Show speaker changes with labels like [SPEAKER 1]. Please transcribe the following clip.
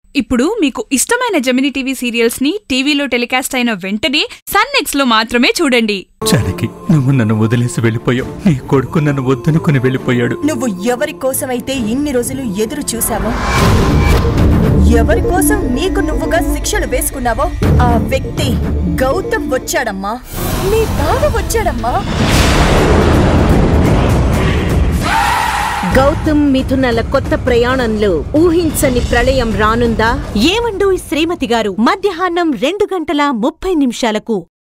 [SPEAKER 1] ఇప్పుడు మీకు ఇష్టమైన జెమినీ టీవీ సీరియల్స్ ని టీవీలో టెలికాస్ట్ అయిన వెంటనే సన్ నెక్స్ట్ లో మాత్రమే చూడండి.
[SPEAKER 2] జానకి, నువ్వు నన్ను వదిలేసి వెళ్ళిపోయావు. నీ కొడుకు నన్ను వద్దనుకుని వెళ్ళిపోయాడు.
[SPEAKER 3] నువ్వు ఎవరి కోసమైతే ఇన్ని రోజులు ఎదురు చూసావో, ఎవరి కోసం నీకు నువ్వుగా శిక్షలు వేసుకున్నావో ఆ వ్యక్తి గౌతమ్ వచ్చాడమ్మా. నీ బావ వచ్చాడమ్మా.
[SPEAKER 4] గౌతమ్ మిథునల కొత్త ప్రయాణంలో ఊహించని ప్రళయం రానుందా?
[SPEAKER 5] ఏమండోయ్ శ్రీమతి గారు, మధ్యాహ్నం 2:30 నిమిషాలకు